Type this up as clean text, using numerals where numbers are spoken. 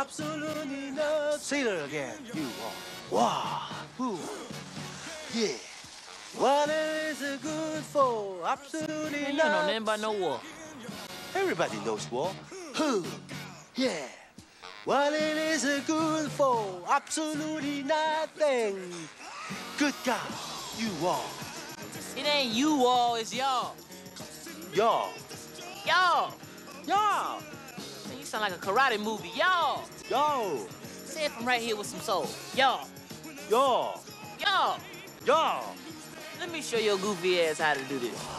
absolutely not. Say it again. You are. Wow. Ooh. Yeah. What is it good for? Absolutely Man, you not. don't know nothing about no war. Everybody knows war. Huh. Yeah. What it is it good for? Absolutely nothing. Good God, you all. It ain't you all, it's y'all. Y'all. Y'all. Y'all. Man, you sound like a karate movie. Y'all. Y'all. Say it from right here with some soul. Y'all. Y'all. Y'all. Y'all. Let me show your goofy ass how to do this.